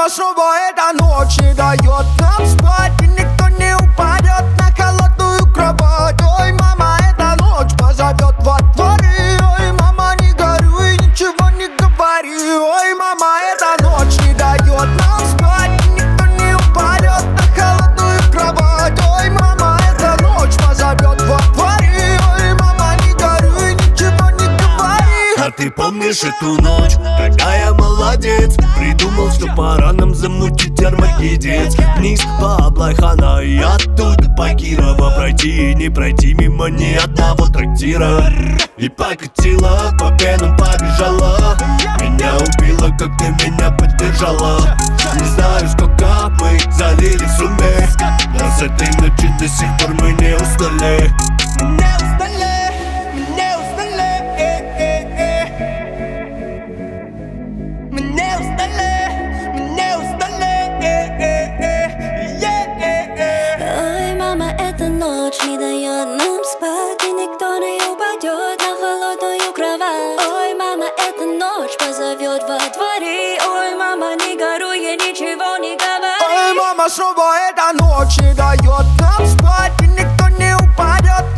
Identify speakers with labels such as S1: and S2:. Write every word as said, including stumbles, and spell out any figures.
S1: мама, снова эта ночь не дает нам спать, и никто не упадет на холодную кровать. Ой, мама, эта ночь позовет во дворы. Ой, мама, не горюй, ничего не говори. Ой, мама, эта ночь не дает нам спать, и никто не упадет на холодную кровать. Ой, мама, эта ночь позовет во дворы. Ой, мама, не горюй, ничего не говори.
S2: А ты помнишь эту ночь, когда я молодец, придумал, что пора нам замутить армагеддец. Вниз по Аблайхана и оттуда по Кирова пройти и не пройти мимо ни одного трактира. И покатила, по пенам побежала, меня убила, как ты меня поддержала. Не знаю, сколько мы залили в сумме, но с этой ночи до сих пор мы не устали.
S1: Не устали, не устали, мы не устали, мы не устали.
S3: Ой, мама, эта ночь не дает нам спать, и никто не упадет на холодную кровать. Ой, мама, эта ночь позовет во дворе. Ой, мама, не горюй, я ничего не говори.
S1: Ой, мама, снова эта ночь не дает нам спать, и никто не упадет